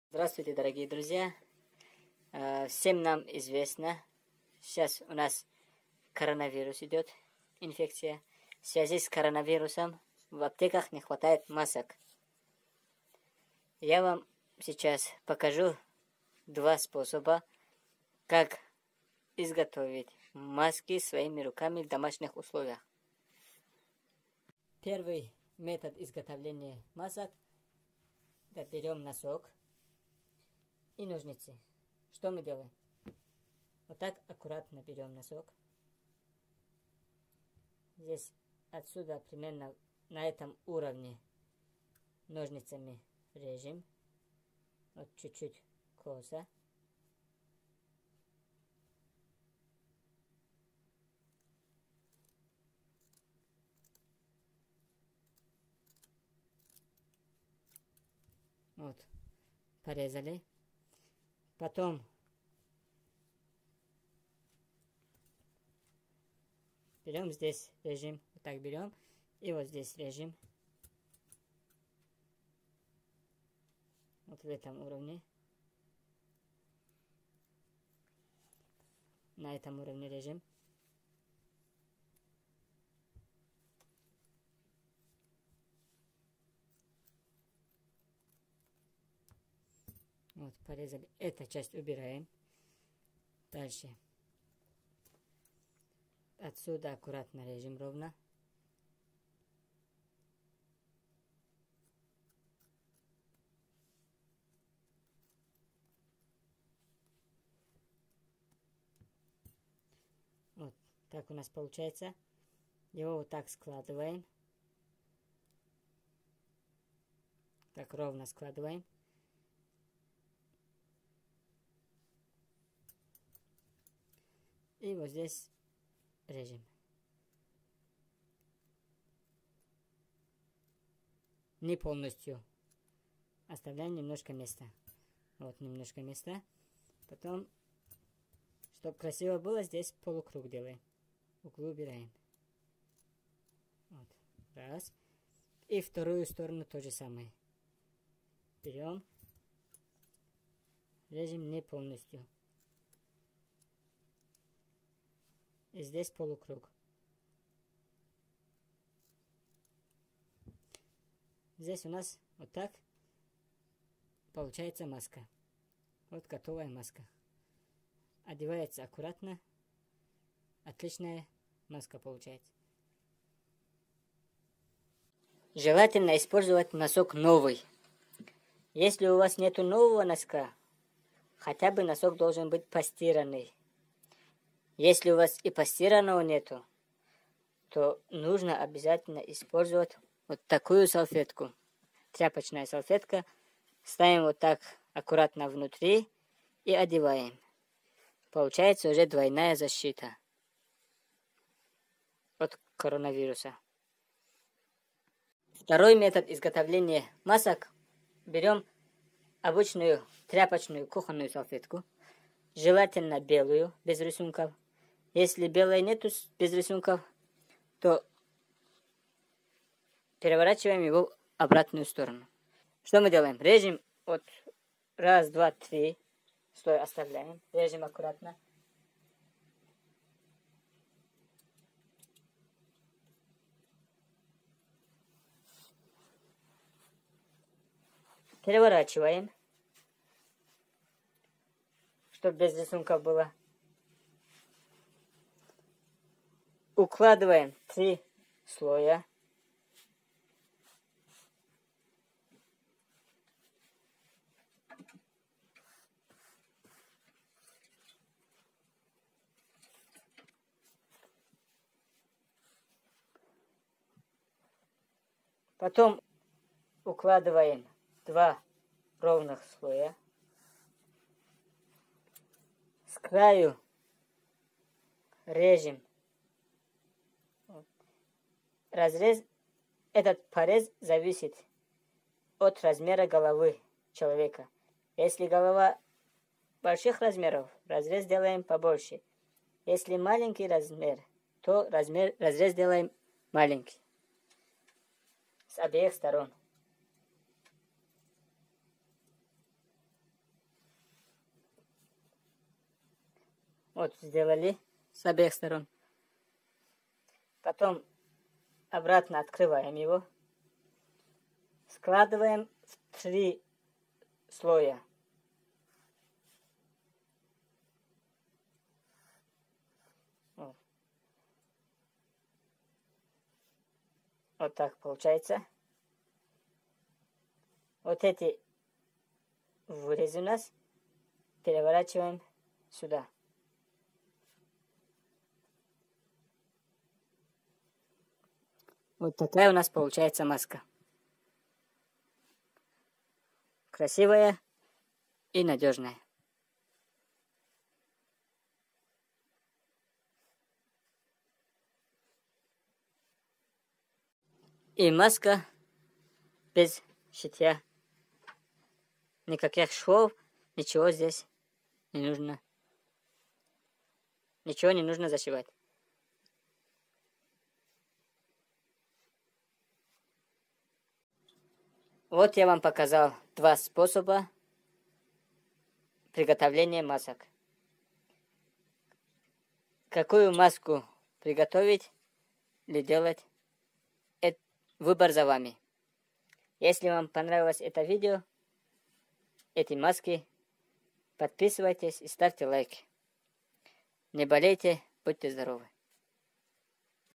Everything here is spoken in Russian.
Здравствуйте, дорогие друзья! Всем нам известно, сейчас у нас коронавирус идет, инфекция. В связи с коронавирусом в аптеках не хватает масок. Я вам сейчас покажу два способа, как изготовить маски своими руками в домашних условиях. Первый метод изготовления масок. Берем носок и ножницы. Что мы делаем? Вот так аккуратно берем носок. Здесь отсюда примерно на этом уровне ножницами режем. Вот чуть-чуть косо. Вот, порезали. Потом берем здесь, режем, вот так берем, и вот здесь режем. Вот в этом уровне. На этом уровне режем. Вот, порезали. Эту часть убираем. Дальше. Отсюда аккуратно режем ровно. Вот так у нас получается. Его вот так складываем. Так ровно складываем. И вот здесь режем. Не полностью. Оставляем немножко места. Вот немножко места. Потом, чтобы красиво было, здесь полукруг делаем. Углы убираем. Вот. Раз. И вторую сторону то же самое. Берем. Режем не полностью. И здесь полукруг. Здесь у нас вот так получается маска. Вот готовая маска. Одевается аккуратно. Отличная маска получается. Желательно использовать носок новый. Если у вас нету нового носка, хотя бы носок должен быть постиранный. Если у вас и постиранного нету, то нужно обязательно использовать вот такую салфетку. Тряпочная салфетка. Ставим вот так аккуратно внутри и одеваем. Получается уже двойная защита от коронавируса. Второй метод изготовления масок. Берем обычную тряпочную кухонную салфетку. Желательно белую, без рисунков. Если белой нету, без рисунков, то переворачиваем его в обратную сторону. Что мы делаем? Режем вот раз, два, три. Стой, оставляем. Режем аккуратно. Переворачиваем, чтобы без рисунков было. Укладываем 3 слоя. Потом укладываем 2 ровных слоя. С краю режем. Разрез, этот порез зависит от размера головы человека. Если голова больших размеров, разрез делаем побольше. Если маленький размер, то разрез делаем маленький. С обеих сторон. Вот сделали с обеих сторон. Потом обратно открываем его. Складываем в 3 слоя. Вот так получается. Вот эти вырезы у нас переворачиваем сюда. Вот такая у нас получается маска. Красивая и надежная. И маска без шитья. Никаких швов, ничего здесь не нужно. Ничего не нужно зашивать. Вот я вам показал 2 способа приготовления масок. Какую маску приготовить или делать, выбор за вами. Если вам понравилось это видео, эти маски, подписывайтесь и ставьте лайк. Не болейте, будьте здоровы.